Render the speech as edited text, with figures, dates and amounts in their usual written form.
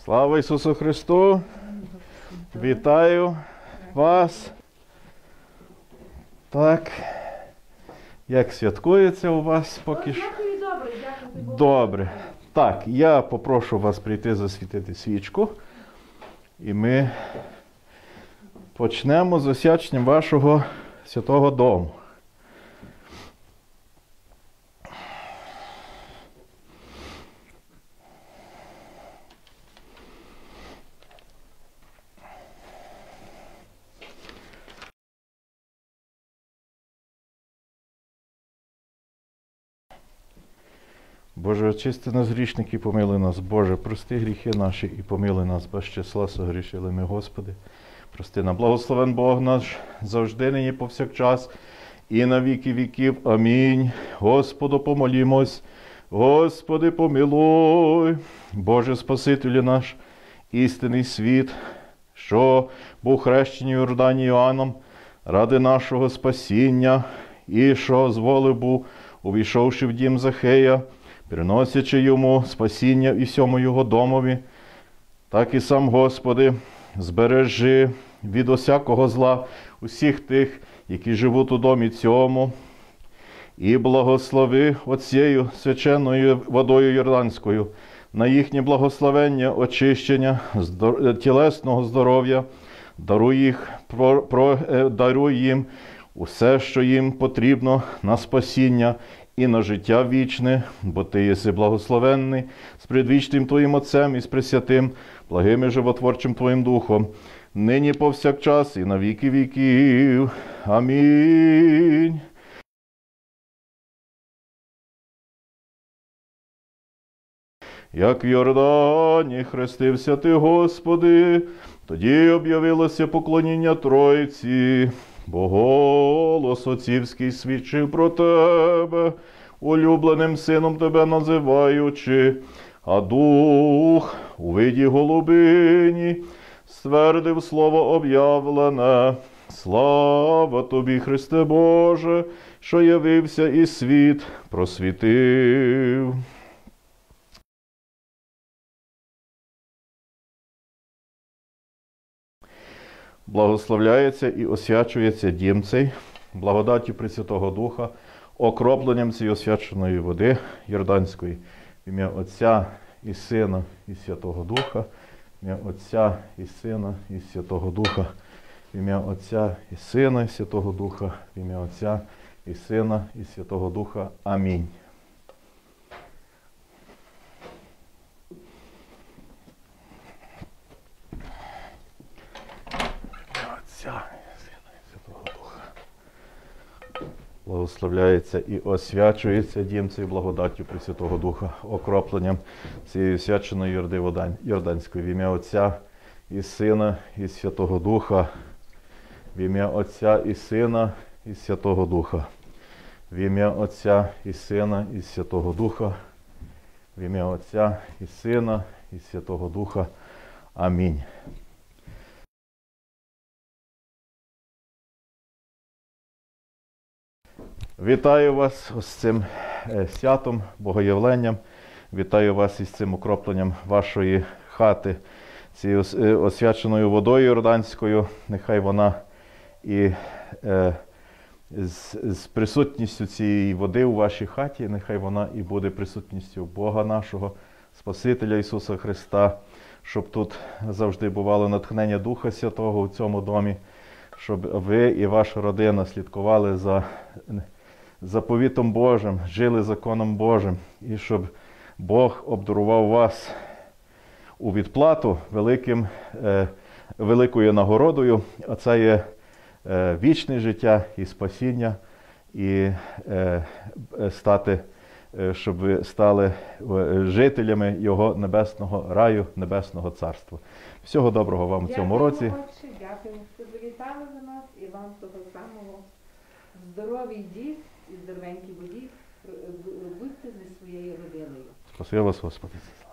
Слава Ісусу Христу! Вітаю вас! Так, як святкується у вас поки що? Добре. Так, я попрошу вас прийти засвітити свічку. І ми почнемо з освяченням вашого святого дому. Боже, очисти нас грішники, помилуй нас. Боже, прости гріхи наші і помилуй нас, без числа согрішили ми, Господи. Прости нам, благословен Бог наш, завжди, нині, повсякчас, і на віки віків. Амінь. Господу помолімось. Господи, помилуй. Боже, Спасителю наш, істинний світ, що був хрещений в Іордані Іоанном ради нашого спасіння, і що зволив був, увійшовши в дім Захея, приносячи йому спасіння і всьому його домові, так і сам, Господи, збережи від усякого зла усіх тих, які живуть у домі цьому, і благослови оцією свяченною водою Йорданською на їхнє благословення, очищення, тілесного здоров'я, даруй їм усе, що їм потрібно на спасіння і на життя вічне, бо Ти єси благословенний, з предвічним Твоїм Отцем і з Пресвятим, благим і животворчим Твоїм Духом, нині повсякчас і на віки віків. Амінь. Як в Йордані хрестився Ти, Господи, тоді об'явилося поклоніння Тройці, бо голос отцівський свідчив про Тебе, улюбленим сином Тебе називаючи, а Дух у виді голубині ствердив слово об'явлене. Слава Тобі, Христе Боже, що явився і світ просвітив. Благословляється і освячується дім цей благодаттю Пресвятого Духа, окропленням цієї освяченої води Йорданської, в ім'я Отця і Сина і Святого Духа, в ім'я Отця і Сина і Святого Духа, в ім'я Отця і Сина і Святого Духа, в ім'я Отця і Сина і Святого Духа. Амінь. Благословляється і освячується дім цей благодаттю Пресвятого Духа, окропленням цієї освяченої води Йорданської, в ім'я Отця і Сина і Святого Духа, в ім'я Отця і Сина і Святого Духа, в ім'я Отця і Сина і Святого Духа, в ім'я Отця і Сина і Святого Духа. Амінь. Вітаю вас з цим святом, богоявленням. Вітаю вас із цим окропленням вашої хати, цією освяченою водою Йорданською. Нехай вона і з присутністю цієї води у вашій хаті, нехай вона і буде присутністю Бога нашого, Спасителя Ісуса Христа, щоб тут завжди бувало натхнення Духа Святого у цьому домі, щоб ви і ваша родина слідкували за заповітом Божим, жили законом Божим, і щоб Бог обдарував вас у відплату великою нагородою, а це є вічне життя і спасіння, і щоб ви стали жителями Його небесного раю, небесного царства. Всього доброго вам у цьому році. Дякую, що завітали до нас, і вам того самого. Здоровий дід і здоровенький водій, будьте зі своєю родиною. Спасибо вас, Господи.